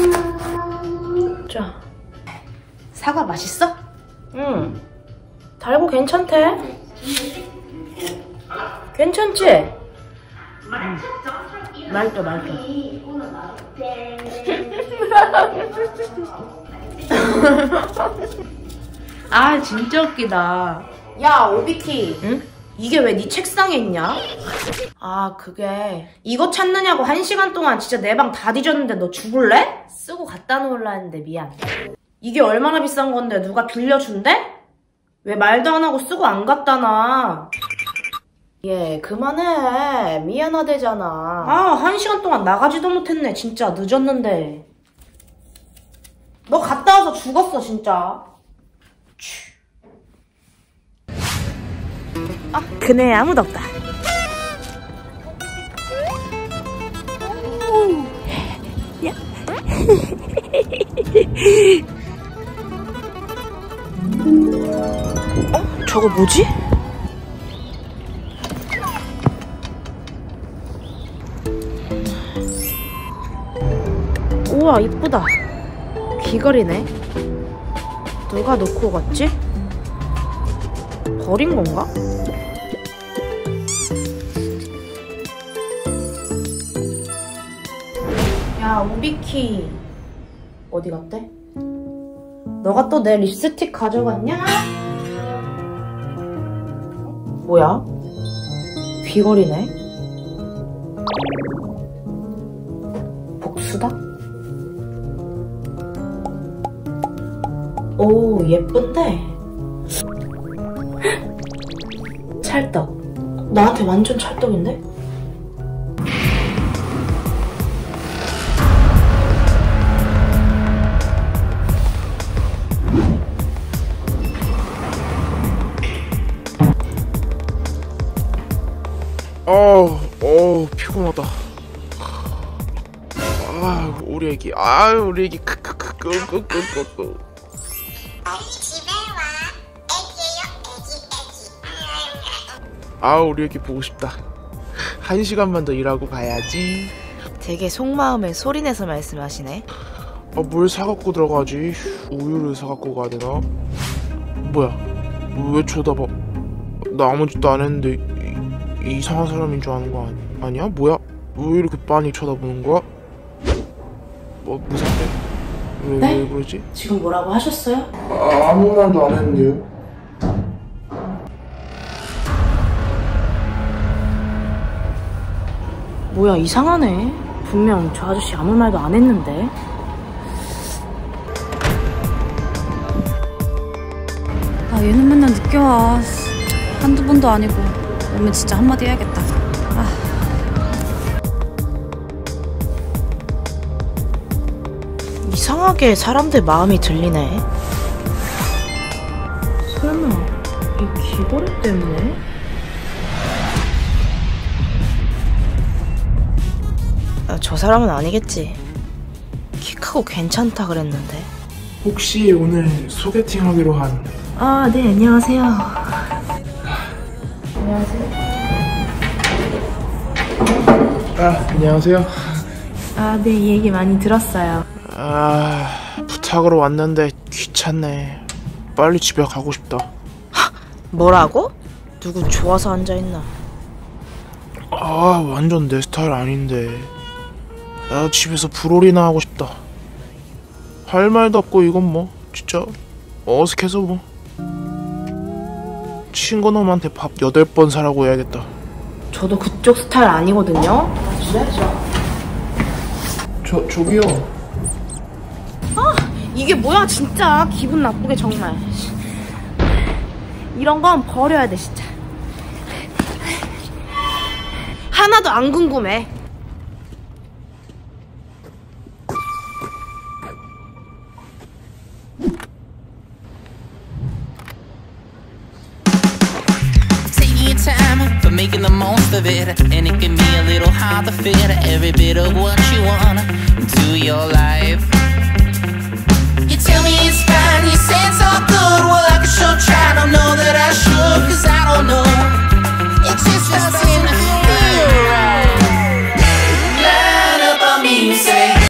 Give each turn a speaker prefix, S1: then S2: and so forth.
S1: 자, 사과 맛있어? 응. 달고 괜찮대. 괜찮지? 맛있어, 맛있어. 아, 진짜 웃기다. 야, 오비키. 응? 이게 왜 네 책상에 있냐? 아, 그게 이거 찾느냐고 1시간 동안 진짜 내 방 다 뒤졌는데 너 죽을래? 쓰고 갖다 놓으려 했는데 미안. 이게 얼마나 비싼 건데 누가 빌려준대? 왜 말도 안 하고 쓰고 안 갖다 놔? 얘 그만해. 미안하대잖아. 아, 1시간 동안 나가지도 못했네. 진짜 늦었는데. 너 갔다 와서 죽었어 진짜. 아, 그네 아무도 없다. 야. 저거 뭐지? 우와, 이쁘다. 귀걸이네. 누가 놓고 갔지? 버린 건가? 야, 오비키. 어디 갔대? 너가 또 내 립스틱 가져갔냐? 뭐야? 귀걸이네? 복수다? 오, 예쁜데? 찰떡. 나한테 완전 찰떡인데?
S2: 피곤하다. 우리 애기. 우리 애기. 크크크크크크크크.
S3: 집에 와. 애기예요, 애기.
S2: 우리 애기 보고 싶다. 1시간만 더 일하고 가야지.
S1: 되게 속마음을 소리내서 말씀하시네.
S2: 뭘 사갖고 들어가지? 우유를 사갖고 가야 되나? 뭐야? 왜 쳐다봐? 나 아무 짓도 안 했는데 이상한 사람인 줄 아는 거 아니야? 뭐야? 왜 이렇게 빤히 쳐다보는 거야? 무섭대?
S1: 네?
S2: 왜 그러지?
S1: 지금 뭐라고 하셨어요?
S2: 아무 말도 안 했는데요.
S1: 뭐야, 이상하네. 분명 저 아저씨 아무 말도 안 했는데.
S4: 얘는 맨날 늦게 와. 한두 번도 아니고. 오면 진짜 한마디 해야겠다.
S1: 이상하게 사람들 마음이 들리네. 설마 이 귀걸이 때문에? 저 사람은 아니겠지. 키 크고 괜찮다 그랬는데.
S2: 혹시 오늘 소개팅 하기로 한...
S1: 네, 안녕하세요. 안녕하세요.
S2: 안녕하세요.
S1: 네, 이 얘기 많이 들었어요.
S2: 부탁으로 왔는데 귀찮네. 빨리 집에 가고 싶다.
S1: 뭐라고? 누구 좋아서 앉아있나?
S2: 완전 내 스타일 아닌데. 집에서 불놀이나 하고 싶다. 할 말도 없고 이건 뭐 진짜 어색해서 뭐. 친구놈한테 밥 8번 사라고 해야겠다.
S1: 저도 그쪽 스타일 아니거든요.
S2: 저기요.
S1: 이게 뭐야 진짜. 기분 나쁘게 정말. 이런 건 버려야 돼 진짜. 하나도 안 궁금해.
S5: Time for making the most of it, and it can be a little hard to fit every bit of what you want.